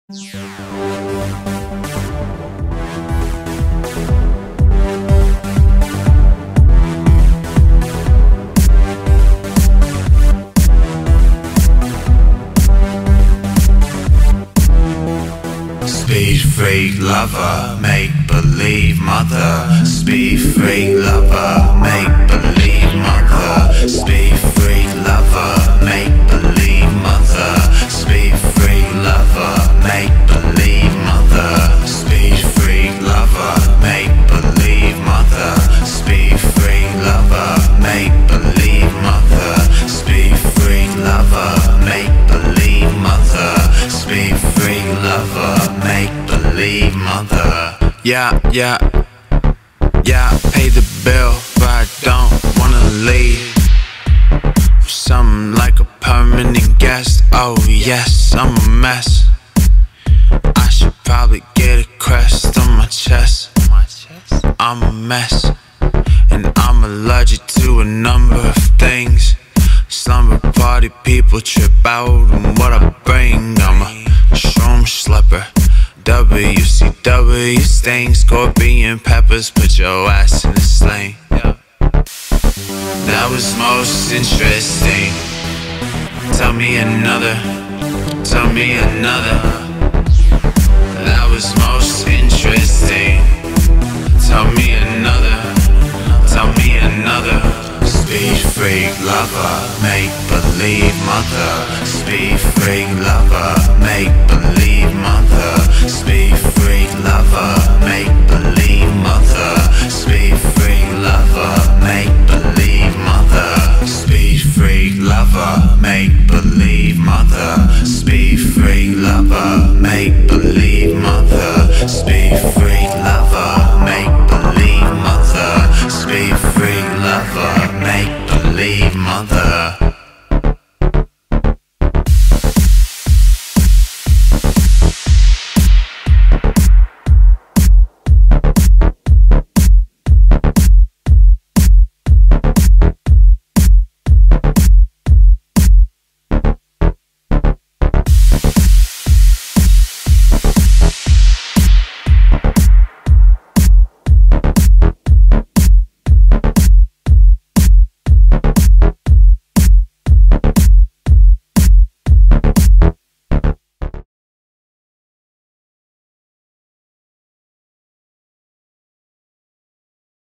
Speed freak lover, make believe mother. Speed freak lover, make believe mother. Speed freak lover, make believe mother. Speed freak lover, make believe mother. Speed freak lover, make believe mother. Speed freak lover, make believe mother. Speed freak lover, make believe mother. Speed freak lover, make believe mother. Yeah, pay the bill, but I don't wanna leave. Something like a permanent guest. Oh yes, I'm a mess. I should probably get a crest on my chest. I'm a mess, and I'm allergic to a number of things. Slumber party people trip out on what I bring. I'm a shroom slipper, WCW stain, scorpion peppers, put your ass in a sling. That was most interesting. Tell me another, tell me another. That was most interesting. Tell me another, tell me another. Speed freak lover, make believe mother. Speed freak lover, make believe mother. Speed freak lover, make believe mother. Speed freak lover, make believe mother. Speed freak lover, make believe mother. Speed freak lover, make